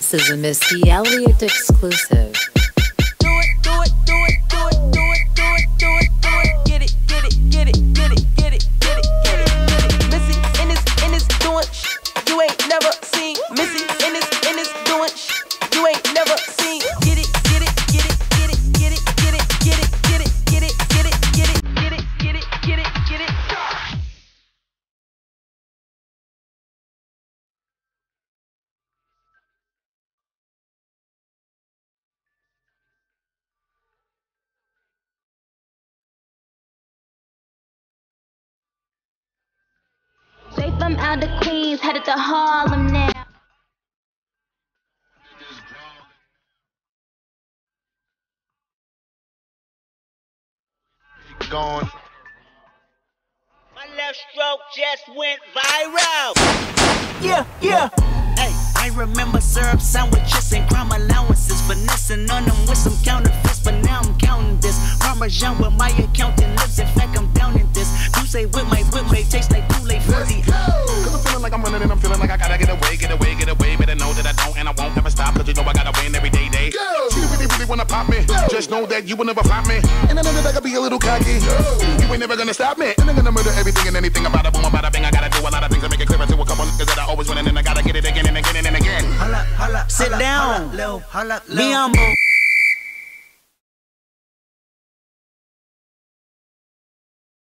This is a Missy Elliott exclusive. Do it, do it, do it, do it, do it, do it, do it, do it. Get it, get it, get it, get it, get it, get it, get it, get it. Missy in this doing you ain't never seen. Missy in this doing you ain't never seen. Get it, get it, get it, get it, get it, get it, get it, get it, get it, get it, get it, get it, get it, get it, get it. Straight from out of Queens, headed to Harlem now. Gone. My left stroke just went viral. Yeah, yeah. Hey, I remember syrup sandwiches and crime allowances, finessing on them with some counterfeits, but now I'm counting this. Parmesan with my accountant lips, in fact I'm down in this. You say with my whip may taste like Kool-Aid fuzzy. Cause I'm feeling like I'm running and I'm feeling like I gotta get away, get away, get away. Better know that I don't and I won't ever stop, cause you know I gotta win every day. You really, really wanna pop me, just know that you will never flop me. And I know that I could be a little cocky. You ain't never gonna stop me. And I'm gonna murder everything and anything about a boom, about a bing. I gotta do a lot of things to make it clear to a couple niggas that I always win, and then I gotta get it again and again and again. Sit down, be humble.